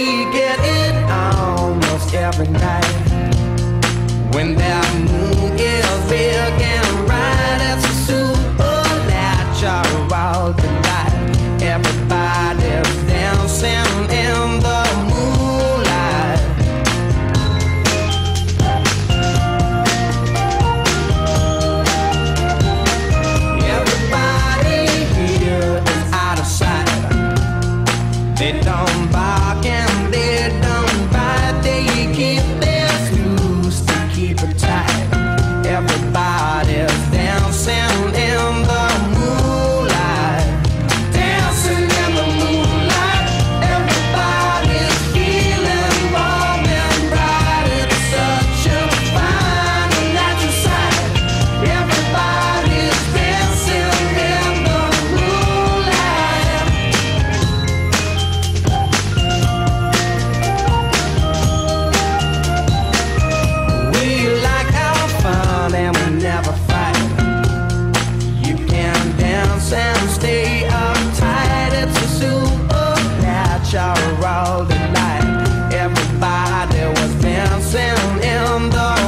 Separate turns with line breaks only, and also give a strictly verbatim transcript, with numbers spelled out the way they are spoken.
we get it almost every night. When that moon is big and bright, it's a supernatural delight. Everybody's dancing in the moonlight. Everybody here is out of sight. They don't bark and they don't bite. They keep their screws to keep it tight. Everybody's dancing in the moonlight. Dancing in the moonlight. Everybody's feeling warm and bright. It's such a fine and natural sight. Everybody's dancing in the moonlight. We like our fun and we never fight. You can dance and stay uptight. It's a supernatural delight. Everybody was dancing in the